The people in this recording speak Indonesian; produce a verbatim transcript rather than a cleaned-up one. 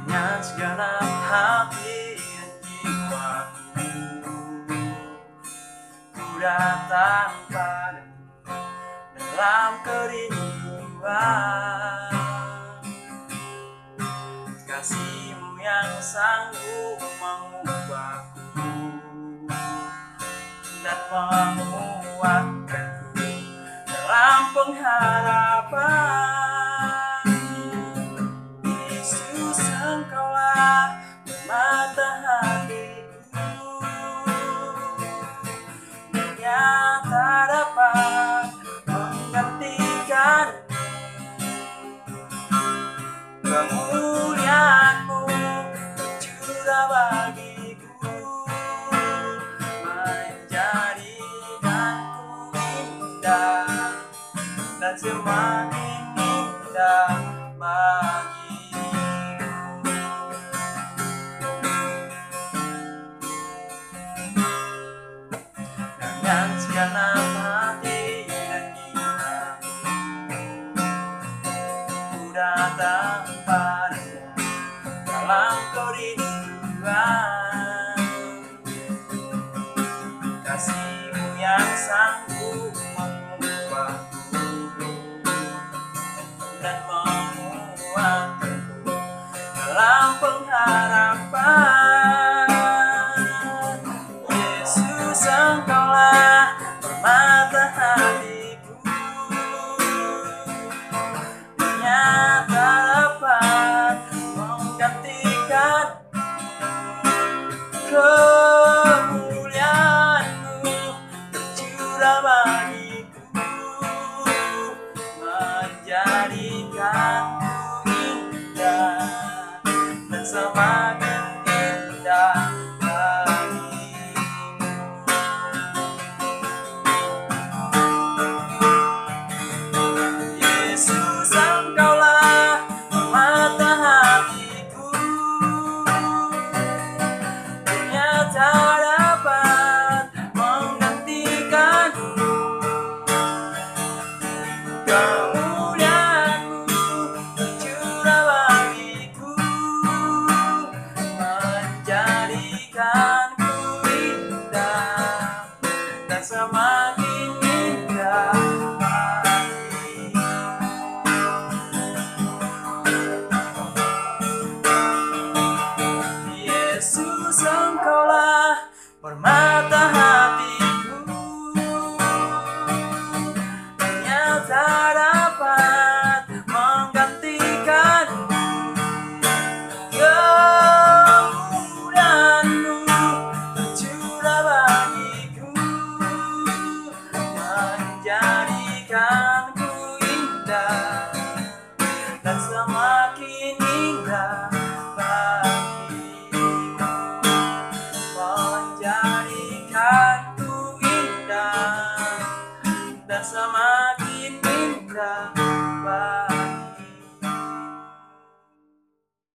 dengan segenap hati dan jiwaku. Ku datang padamu dalam kerinduan, kasih-Mu yang sanggup mengubahku dan menguatkanku dalam pengharapan. Yesus, Engkaulah mata hatiku, dunia tak dapat menggantikan kemuliaan-Mu tercurah bagiku, menjadikanku indah dan semakin indah bagiku. Dengan segenap hati dan jiwaku, ku datang padamu dalam kerinduan, kasih-Mu yang sanggup mengubahku dan menguatkanku dalam pengharapan. Yesus, Engkaulah permata hatiku, dunia tak dapat menggantikan kemuliaan-Mu tercurah bagiku, menjadikanku indah dan semakin indah bagiku. Yesus, Engkaulah permata hatiku, dunia tak dapat menggantikan kemuliaan-Mu tercurah bagiku, menjadikanku indah dan semakin indah bagiku. Yesus, Engkaulah permata hatiku, dunia tak dapat menggantikan kemuliaan-Mu tercurah bagiku, menjadikan